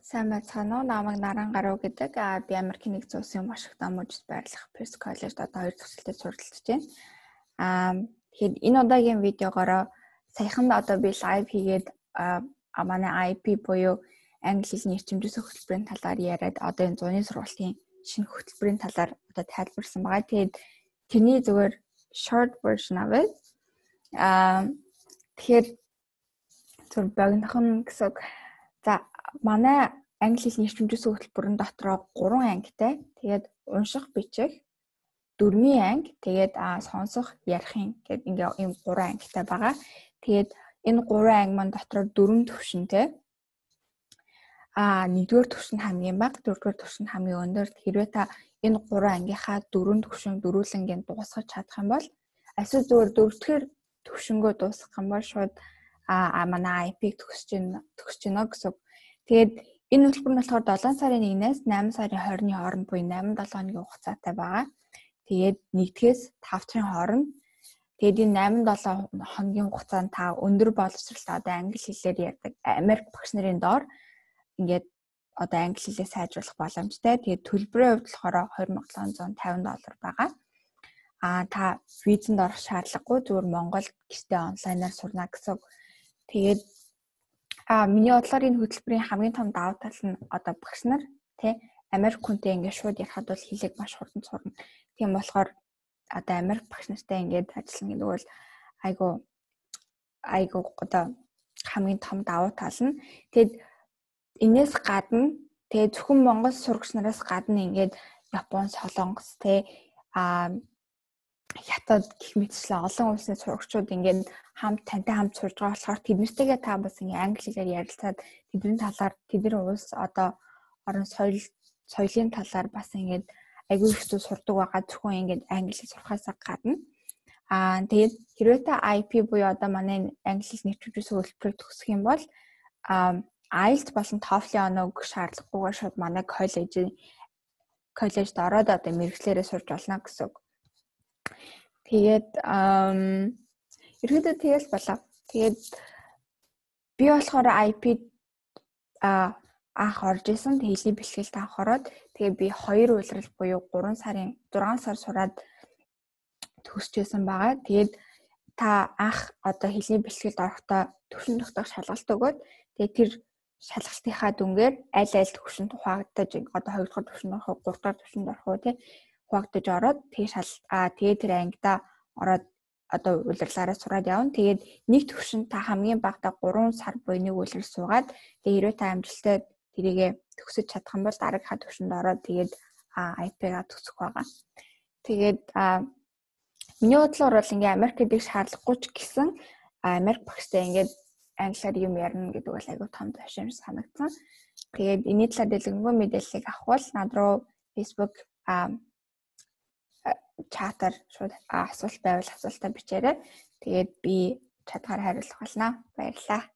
Сайн байцгаана уу? Намайг Наран гаруу гэдэг. Би Америкийн нэгдсэн улсын Вашингтон мужид байрлах Pierce College-д одоо 2 төгсөлтөд суралцж байна. Тэгэхээр энэ удаагийн видеогоор саяхан одоо би лайв хийгээд манай IP буюу англи хэлний эрчимжээс хөтөлбөрийн талаар яриад одоо энэ зуны сургалтын шинэ хөтөлбөрийн талаар одоо тайлбарласан байгаа. Тэгээд тэрний зүгээр short version of it. Тэгэхээр зөв богинохон гэсэн. За манай англи хэлний эрчимжээс хөтөлбөрийн дотроо 3 ангитай. Тэгээд унших, бичих, дөрмийн анги, тэгээд сонсох, ярихын гэдэг ингээ ийм 3 ангитай байгаа. Тэгээд энэ 3 анги маань дотроо 4 төвшөнтэй. Нэгдүгээр төвшин хамгийн бага, дөрөвдүгээр төвшин хамгийн өндөр. Хэрвээ та энэ 3 ангийнхаа 4 төвшин дөрвөлнгийн дуусгаж чадах юм бол эсвэл зөвхөн дөрөвдүгээр төвшингөө дуусгах юм бол шууд манай IP-г төгсөж гинэ гэсэн. Тэгээд энэ хөтөлбөр нь болохоор 7 сарын 1-ээс 8 сарын 20-ны хооронд буюу 8-7 хоногийн хугацаатай байгаа. Тэгээд 1-ээс 5 сарын хооронд. Тэгээд энэ 8-7 хоногийн хугацаанд та өндөр боловсралтай одоо англи хэлээр ярьдаг Америк багш нарын доор ингээд одоо англи хэлээ сайжруулах боломжтой. Тэгээд төлбөрийн хувьд болохоор $2750 байгаа. Та визэнд орох шаардлагагүй, зүгээр Монголд гэртээ онлайнаар сурна гэсэн. Тэгээд миний бодлоор энэ хөтөлбөрийн хамгийн том давуу тал нь одоо багш нар тий Америк хүнтэй ингээд шууд ярихад бол хэлийг маш хурдан сурна. Тийм болохоор одоо Америк багш нартай ингээд ажиллана гэдэг бол айгу одоо хамгийн том давуу тал нь. Тэгэд энээс гадна тэгээ зөвхөн Монгол сурагч нараас гадна ингээд Япон, Солонгос тий Хятад гэх мэтчлэн олон улсын сурагчид ингээд тантай хамт сурж байгаа болохоор тэднэртэйгээ та бас ингээд англи хэлээр ярилцаад тэдний талаар тэдний улс одоо орон соёлын талаар бас ингээд аягүй их зүйл сурдаг байгаа зөвхөн ингээд англи хэл сурахаас гадна. Тэгээд хэрвээ та IP буюу одоо манай англи хэлний нэвтрүүлгийн хөтөлбөрийг төгсөх юм бол IELTS болон TOEFL-ийн оноо өгөх шаардлагагүйгээр шууд манай коллежид ороод одоо мэргэжлээрээ сурж болно гэсэн. Тэгээд ерөөдөө тэгэл болоо. Тэгээд би болохоор IP анх орж исэн хэлний бэлтгэлд анх ороод тэгээд би 2 улирал буюу 6 сар сураад төгсчихсэн байгаа. Тэгээд та анх одоо хэлний бэлтгэлд орохдоо төвшин тогтоох шалгалт өгөөд тэгээд тэр шалгалтынхаа дүнгээр аль төвшөнд хуваагдаж одоо 2 дахь төвшөнд орох, 3 дахь төвшөнд орох уу тий хуваагдаж ороод тэгээд тэр ангидаа ороод одоо улирлаараа сураад явна. Тэгээд нэг төвшөнд та хамгийн багадаа 3 сар буюу нэг улирал суугаад тэгээд хэрвээ та амжилттай тэрийгэ төгсөж чадах юм бол дараагийнхаа төвшөнд ороод тэгээд IP-га төгсөх байгаа. Тэгээд миний бодлоор бол ингээ Америк гэдэг шаардлагагүй ч гэсэн Америк багштай ингээд англиар юм ярина гэдэг бол айгүй том төвшин санагдсан. Тэгээд энэ талаар дэлгэрэнгүй мэдээллийг авах бол над руу Facebook чатаар шууд асуулт байвал асуултаа бичээрэй. Тэгээд би чатгаар хариулах болно. Баярлалаа.